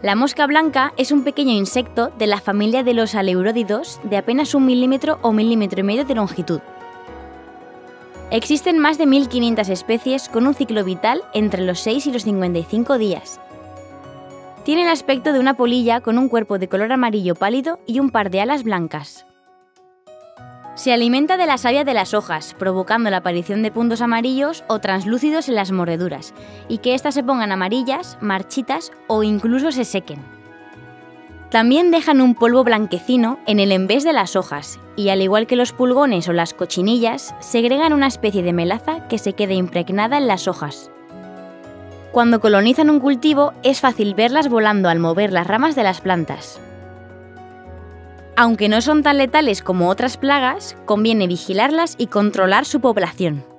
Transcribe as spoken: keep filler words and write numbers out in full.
La mosca blanca es un pequeño insecto de la familia de los aleuródidos de apenas un milímetro o milímetro y medio de longitud. Existen más de mil quinientas especies con un ciclo vital entre los seis y los cincuenta y cinco días. Tiene el aspecto de una polilla con un cuerpo de color amarillo pálido y un par de alas blancas. Se alimenta de la savia de las hojas, provocando la aparición de puntos amarillos o translúcidos en las mordeduras, y que éstas se pongan amarillas, marchitas o incluso se sequen. También dejan un polvo blanquecino en el envés de las hojas, y al igual que los pulgones o las cochinillas, segregan una especie de melaza que se queda impregnada en las hojas. Cuando colonizan un cultivo, es fácil verlas volando al mover las ramas de las plantas. Aunque no son tan letales como otras plagas, conviene vigilarlas y controlar su población.